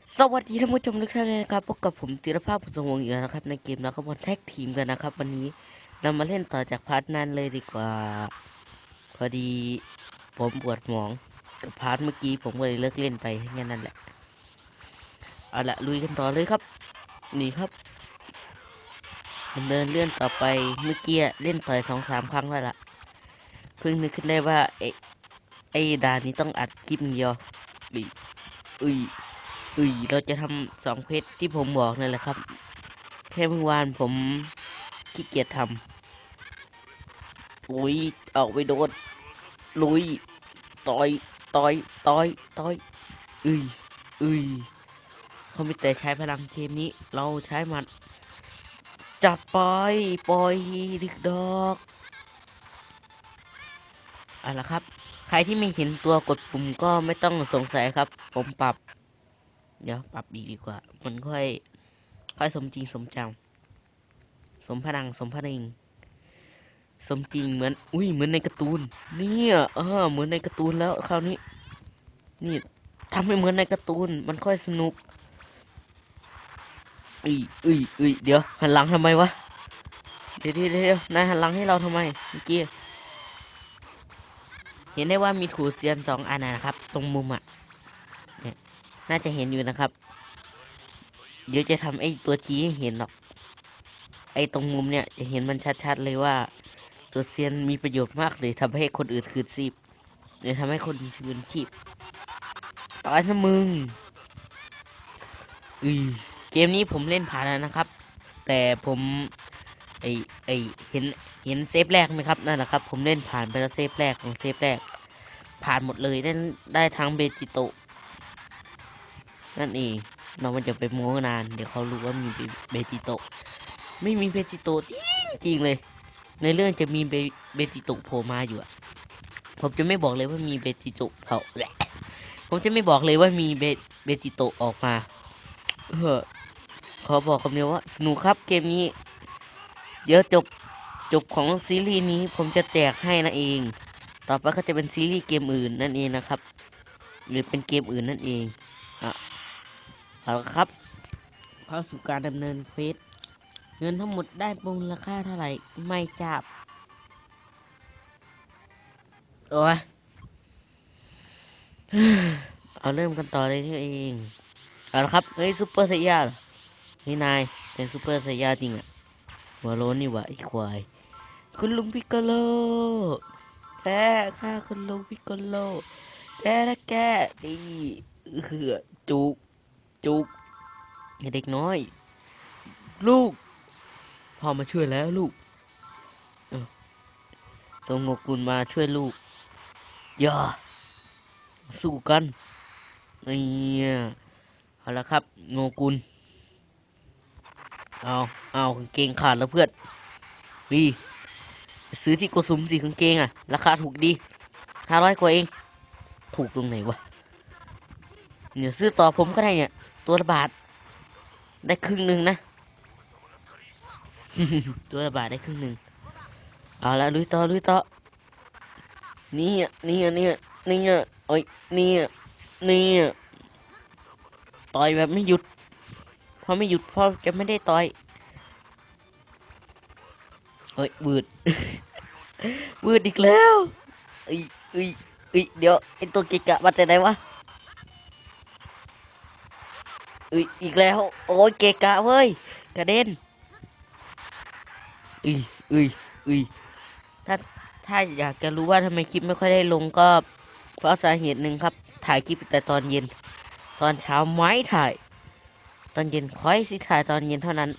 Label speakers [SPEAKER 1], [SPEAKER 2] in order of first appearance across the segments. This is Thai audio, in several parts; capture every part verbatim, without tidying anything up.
[SPEAKER 1] สวัสดีท่านผู้ชมทุกท่านเลยนะครับพบกับผมธีรภาพบุญสงวงอีกแล้วนะครับในเกมแล้วก็มาแท็กทีมกันนะครับวันนี้เรามาเล่นต่อจากพาร์ทนั้นเลยดีกว่าพอดีผมปวดหมองกับพาร์ทเมื่อกี้ผมก็เลยเลิกเล่นไปแค่นั้นแหละเอาละลุยกันต่อเลยครับนี่ครับดำเนินเลื่อนต่อไปเมื่อกี้เล่นต่อยสองสามครั้งแล้วล่ะเพิ่งนึกขึ้นได้ว่าไอ้ไอ้ด่านนี้ต้องอัดคลิปเดียวอุ้ยอุ้ยอุ้ยเราจะทำสองเพจที่ผมบอกนั่นแหละครับแค่เมื่อวานผมขี้เกียจทำลุยออกไปโดดลุยต่อยต่อยต่อยต่อยอุ้ยอุ้ยเขาไม่แต่ใช้พลังเกมนี้เราใช้หมัดจัดไปปล่อยดึกดอกเอาละครับใครที่ไม่เห็นตัวกดปุ่มก็ไม่ต้องสงสัยครับผมปรับเดี๋ยวปรับอีกดีกว่ามันค่อยค่อยสมจริงสมจังสมพลังสมพลังสมจริงเหมือนอุ้ยเหมือนในการ์ตูนเนี่ยเออเหมือนในการ์ตูนแล้วคราวนี้นี่ทำให้เหมือนในการ์ตูนมันค่อยสนุกอุ้ยอุ้ยอุ้ยเดี๋ยวหันหลังทำไมวะเดี๋ยวเดี๋ยวเดี๋ยวนายหันหลังให้เราทำไมเมื่อกี้เห็นได้ว่ามีถูเซียนสองอันนะครับตรงมุมอ่ะเนี่ยน่าจะเห็นอยู่นะครับเดี๋ยวจะทำไอ้ตัวชี้ให้เห็นหรอกไอ้ตรงมุมเนี่ยจะเห็นมันชัดๆเลยว่าตัวเซียนมีประโยชน์มากเลยทำให้คนอื่นคืนชีพหรือทำให้คนอื่นคืนชีพตายซะมึงอือเกมนี้ผมเล่นผ่านแล้วนะครับแต่ผมไอไอเห็นเห็นเซฟแรกไหมครับนั่นแหละครับผมเล่นผ่านไปแล้วเซฟแรกของเซฟแรกผ่านหมดเลยได้ได้ทั้งเบจิโตะนั่นเองเรามันจะไปโม้นานเดี๋ยวเขารู้ว่ามีเบจิโตะไม่มีเบจิโตะจริงจริงเลยในเรื่องจะมีเบเบจิโตะโผล่มาอยู่อะผมจะไม่บอกเลยว่ามีเบจิโตะเผาแหละผมจะไม่บอกเลยว่ามีเบเบจิโตะออกมาเออขอบอกคำเดียวว่าสนุกครับเกมนี้เดี๋ยวจบจบของซีรีส์นี้ผมจะแจกให้นะเองต่อไปก็จะเป็นซีรีส์เกมอื่นนั่นเองนะครับหรือเป็นเกมอื่นนั่นเองอ่ะเอาละครับเข้าสู่การดำเนินเควสเงินทั้งหมดได้มูลค่าเท่าไหร่ไม่ทราบโอ้ยเอาเริ่มกันต่อเลยนี่เองเอาละครับเฮ้ยซูเปอร์ไซย่าเฮ้ยนายเป็นซูเปอร์ไซย่าจริงอะหัวโล้นนี่หว่าไอ้ควายคุณลุงพิกโกโลแพ้ฆ่าคุณลุงพิกโกโลแกและแกดีเหือจุกจุกเด็กน้อยลูกพ่อมาช่วยแล้วลูกเออตัวงกุลมาช่วยลูกอย่าสู้กันเนี่ยเอาละครับโงกุลเอาเอากางเกงขาดแล้วเพื่อนวีซื้อที่โกสุมสิกางเกงอะราคาถูกดีห้าร้อยกว่าเองถูกตรงไหนวะเนี่ยซื้อต่อผมก็ได้เนี่ยตัวละบาทได้ครึ่งหนึ่งนะ ตัวละบาทได้ครึ่งหนึ่งเอาละลุยต่อลุยต่อนี่อ่ะนี่อ่ะนี่อ่ะนี่อ่ะโอ้ยนี่อ่ะนี่อ่ะต่อยแบบไม่หยุดพอไม่หยุดพอจะไม่ได้ต่อยเอ้ยบืดบืดอีกแล้วเอ้ยเอ้ยเอ้ยเดี๋ยวไอตัวกิกะมาแต่ไหนวะเอ้ยอีกแล้วโอ้ยเกะกะเว้ยกระเด็นเอ้ยเอ้ยเอ้ยถ้าถ้าอยากจะรู้ว่าทำไมคลิปไม่ค่อยได้ลงก็เพราะสาเหตุหนึ่งครับถ่ายคลิปแต่ตอนเย็นตอนเช้าไม่ถ่ายตอนเย็นค่อยสิถ่ายตอนเย็นเท่านั้น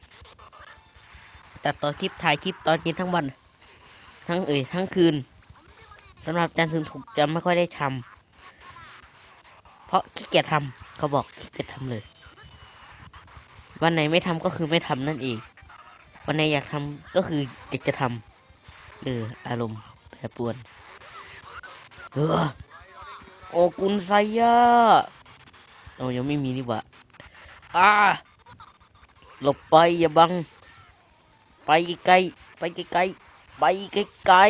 [SPEAKER 1] ตัดต่อคลิปถ่ายคลิปตอนเย็นทั้งวันทั้งเอ่ยทั้งคืนสำหรับจันทร์ถึงศุกร์จะไม่ค่อยได้ทำเพราะขี้เกียจทำเขาบอกขี้เกียจทำเลยวันไหนไม่ทำก็คือไม่ทำนั่นเองวันไหนอยากทำก็คืออยากจะทำเอออารมณ์แปรปรวนเออโอกุนไซยะโอ้ยังไม่มีนี่หว่าอ่าหลบไปอย่าบังไปไกลไปไกลไปไกล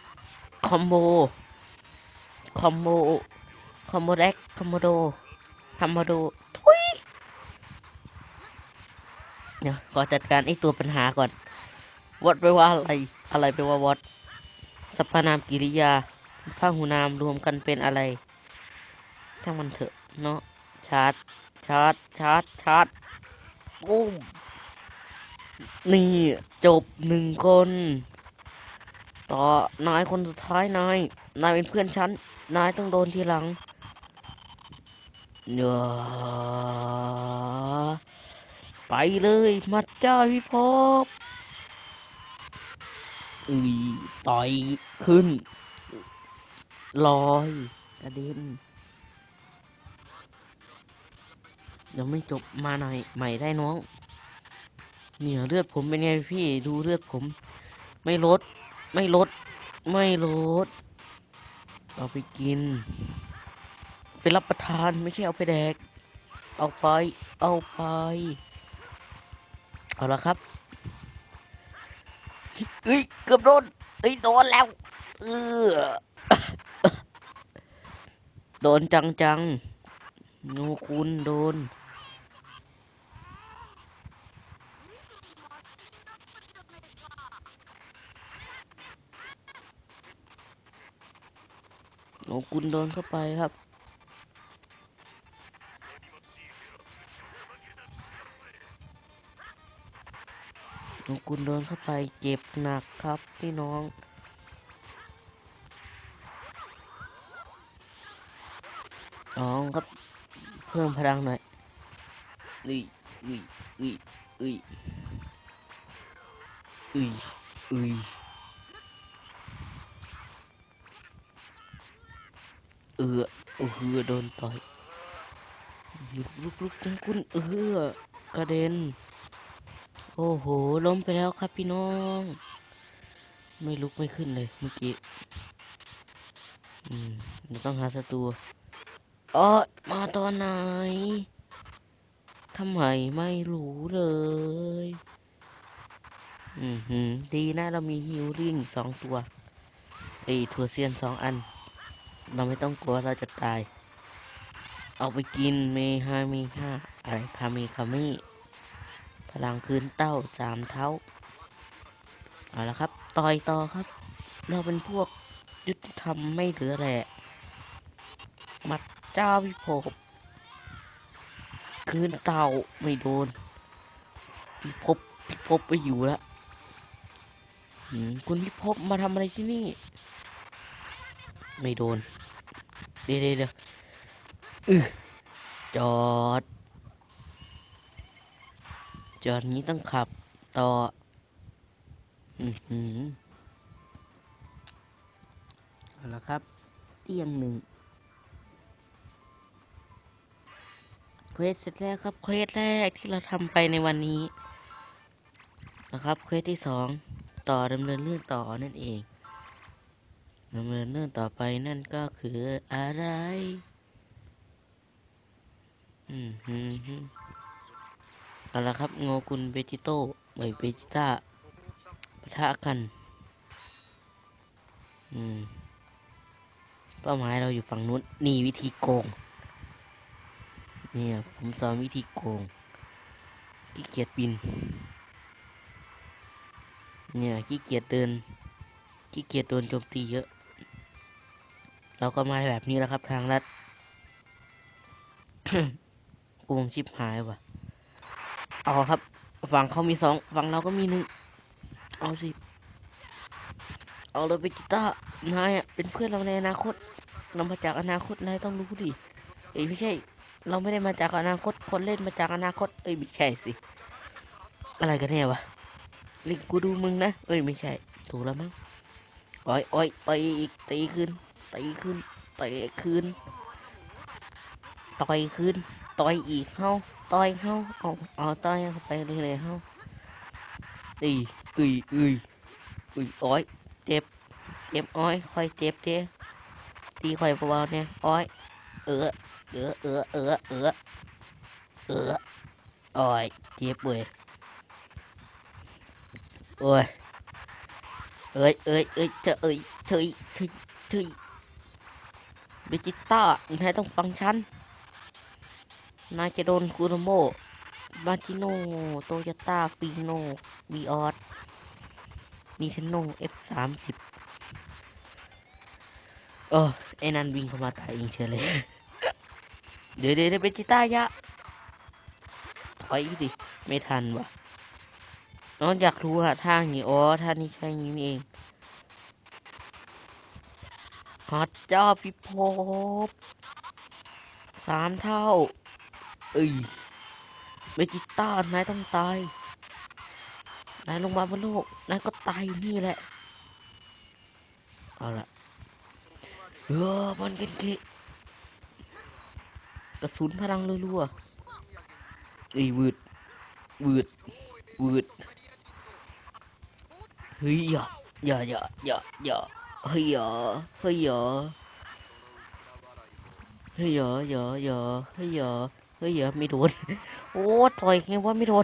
[SPEAKER 1] คอมโบคอมโบคอมโบแดกคอมโบโดทำมาดูทุยเดี๋ยวขอจัดการไอ้ตัวปัญหาก่อนวอดไปลว่าอะไรอะไรไปลว่าวอดสรรพนามกิริยาพหูนามรวมกันเป็นอะไรช่างมันเถอะเนาะชาร์จชาร์จชาร์จชาร์จโอ้มนี่จบหนึ่งคน ต่อนายคนสุดท้ายนายนายเป็นเพื่อนฉันนายต้องโดนทีหลังเนอะไปเลยมัดเจ้าพี่พบอือต่อยขึ้นลอยกระเด็นยังไม่จบมาหน่อยใหม่ได้น้องเนี่ยเลือดผมเป็นไงพี่ดูเลือดผมไม่ลดไม่ลดไม่ลดเอาไปกินไปรับประทานไม่ใช่เอาไปแดกเอาไปเอาไปเอาละครับเฮ้ยเกือบโดนเฮ้ยโดนแล้วเออโดนจังจังโนคุณโดนโนคุณโดนเข้าไปครับโนคุณโดนเข้าไปเจ็บหนักครับพี่น้องอ๋อครับเพิ่มพลังหน่อยอุ้ยอุ้ยอุ้ยอุ้ยอุ้ยอุ้ยเออเออโดนต่อยลุกลุกลุกคุณคุณเออกระเด็นโอ้โหล้มไปแล้วครับพี่น้องไม่ลุกไม่ขึ้นเลยเมื่อกี้อืมเราต้องหาศัตรูเออมาตอนไหนทำไมไม่รู้เลยอืมหืมดีนะเรามีฮิลลิ่งสองตัวไอ้ถั่วเซียนสองอันเราไม่ต้องกลัวเราจะตายเอาไปกินเมฮามีห้าอะไรคามีคามิพลังคืนเต้าสามเท้าเอาละครับต่อยต่อครับเราเป็นพวกยุติธรรมไม่เหลือแหละมัดเจ้าพิภพคืนเต่าไม่โดนพิภพพิภพไปอยู่แล้วคุณพิภพมาทำอะไรที่นี่ไม่โดนเดี๋ยวเดี๋ยวอือจอดจอดนี้ต้องขับต่ออือหือเอาละครับเตียงหนึ่งเควสเสร็จแล้วครับเควสแรกที่เราทำไปในวันนี้นะครับเควสที่สองต่อดำเนินเรื่องต่อนั่นเองดำเนินเรื่องต่อไปนั่นก็คืออะไรอืมฮึฮึเอาละครับโงกุลเบจิโต้ไอเบจิต้าปะทะกันอืมเป้าหมายเราอยู่ฝั่งนู้นนี่วิธีโกงเนี่ยผมสอนวิธีโกงขี้เกียจบินเนี่ยขี้เกียจเดินขี้เกียจโดนโจมตีเยอะเราก็มาแบบนี้แล้วครับทางลัด โกงชิบหายว่ะเอาครับฝั่งเขามีสองฝั่งเราก็มีหนึ่งเอาสิเอาเลยไปกีตาร์นายอ่ะเป็นเพื่อนเราในอนาคตเรามาจากอนาคตนายต้องรู้ดิเอ้ยไม่ใช่เราไม่ได้มาจากอนาคตคนเล่นมาจากอนาคตเอ้ยไม่ใช่สิอะไรกันแน่วะลิงกูดูมึงนะเอ้ยไม่ใช่ถูกแล้วมั้งโอ้ยโอ้ยตีอีกตีขึ้นตีขึ้นตีขึ้นต่อยขึ้นต่อยอีกเฮาต่อยเฮาเอาเอาต่อยเข้าไปเรื่อยๆเฮาตีอุ้ยอุ้ยอุ้ยโอ้ยเจ็บเจ็บอ้อยคอยเจ็บเจ๊ตีคอยเบาๆเนี่ยอ้อยเออเออเออเออเออเออโอ้ยเจ็บเว้ยโอ้ยเอ้ยเอ้ยเอ้ยเจอเอ้ยเธอเธอเธอเบจิต้านายต้องฟังฉันนายจะโดนคูโรโมมาจิโนโตโยต้าฟีโนวีออสมีเทนโนเอฟสามสิบเออไอ้นั่นวิ่งเข้ามาตายเองเฉยเลย เดี๋ยวเดี๋ยวเบจิต้ายะถอยดิไม่ทันวะน้องอยากรู้อะท่าอย่างนี้อ๋อท่านี้ใช่อย่างนี้นี่เองฮอตเจ้าพิภพสามเท่าเอ้ยเบจิต้านายต้องตายนายลงมาบนโลกนายก็ตายอยู่นี่แหละเอาละเออบอลเกนเกะกระสุนพลังรัวๆเอ้ยวืดวืดวืดเฮ้ยอย่าอย่าอย่าอย่าอย่าเฮ้ยอย่าเฮ้ยอย่าเฮ้ยอย่าอย่าอย่าเฮ้ยอย่าเฮ้ยอย่าไม่โดนโอ้ต่อยไงว่าไม่โดน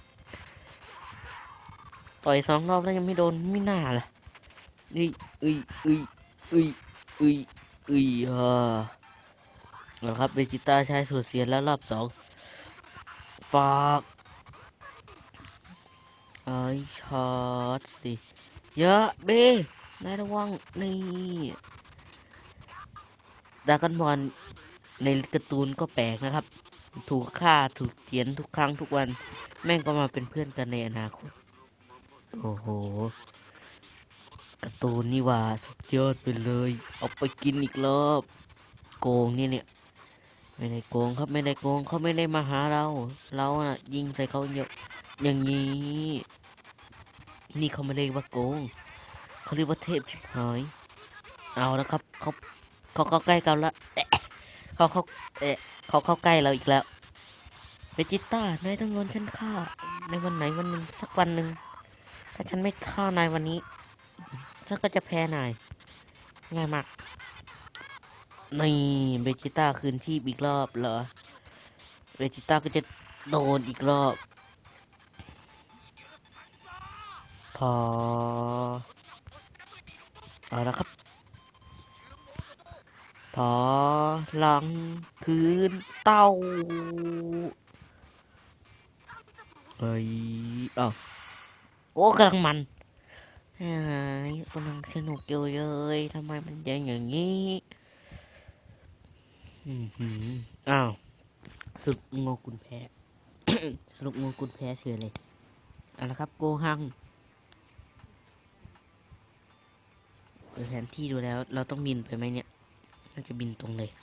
[SPEAKER 1] ต่อยสองรอบแล้วยังไม่โดนไม่น่าล่ะนี่เอ้ยเอ้ยเอ้ยเอ้ยเอ้ยอ่าเอาละครับเบจิต้าใช้สูตรเสียนแล้วรอบสองฝากไอช็อตสิเยอะเบนายระวังนี่ดราก้อนบอลในการ์ตูนก็แปลกนะครับ ถูกฆ่าถูกเขียนทุกครั้งทุกวัน แม่งก็มาเป็นเพื่อนกันในอนาคต โอ้โหการ์ตูนนี่ว่าสุดยอดไปเลย เอาไปกินอีกรอบ โกงนี่เนี่ย ไม่ได้โกงครับไม่ได้โกงเขาไม่ได้มาหาเรา เราอ่ะยิงใส่เขาเยอะอย่างนี้ นี่เขาไม่เรียกว่าโกงเขาเรียกว่าเทพชิบหาย เอาแล้วครับเขาเขาเข้าใกล้กันแล้วเอ๊ะเขาเขาเอ๊ะเขาเข้าใกล้เราอีกแล้วเวจิต้านายต้องโดนฉันฆ่าในวันไหนวันหนึ่งสักวันหนึ่งถ้าฉันไม่ฆ่านายวันนี้ฉันก็จะแพ้นายง่ายมากนี่เวจิต้าคืนที่อีกรอบเหรอเวจิต้าก็จะโดนอีกรอบพอเอาละครับพอหลังคืนเต้าเฮ้ยอ้าวโอ้กำลังมันเฮ้ยกำลังสนุกอยู่เลยทำไมมันยังอย่างนี้อืมหืมอ้าวสรุปโงกุลแพ้ สรุปโงกุลแพ้เฉยเลยเอาละครับโกหังเปิดแผนที่ดูแล้วเราต้องบินไปไหมเนี่ยน่าจะบินตรงเลย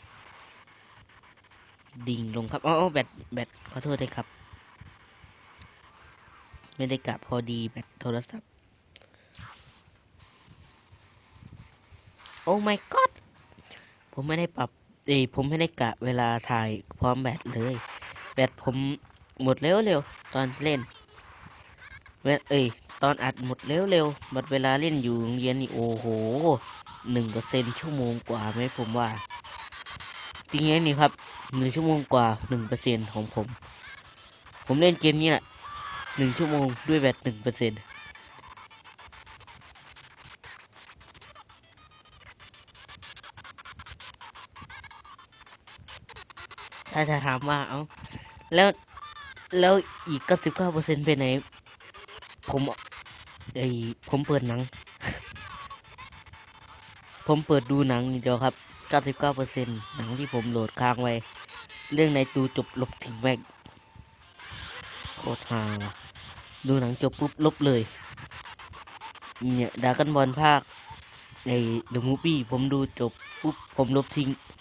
[SPEAKER 1] ดิ่งลงครับอ๋อแบตแบตขอโทษเลยครับไม่ได้กะพอดีแบตโทรศัพท์โอ้ my god ผมไม่ได้ปรับเอ้ยผมไม่ได้กะเวลาถ่ายพร้อมแบตเลยแบตผมหมดเร็วเร็วตอนเล่นเวเอ้ยตอนอัดหมดเร็วเร็วหมดเวลาเล่นอยู่โรงเรียนนี่โอ้โหหนึ่งเปอร์เซ็นต์ชั่วโมงกว่าไหมผมว่าจริงๆนี่ครับหนึ่งชั่วโมงกว่าหนึ่งเปอร์เซ็นต์ของผมผมเล่นเกมนี้แหละหนึ่งชั่วโมงด้วยแบตหนึ่งเปอร์เซ็นต์ถ้าจะถามว่าเอ้าแล้วแล้วอีกเก้าสิบเก้าเปอร์เซ็นต์ไปไหนผมไอผมเปิดหนังผมเปิดดูหนังนี่เดียวครับเก้าสิบเก้าเปอร์เซ็นต์หนังที่ผมโหลดค้างไว้เรื่องในดูจบลบทิ้งแม่งโคตรฮาว่ะดูหนังจบปุ๊บลบเลยเนี่ยดราก้อนบอลภาคไอ้เดอะมูฟวี่ผมดูจบปุ๊บผมลบทิ้ง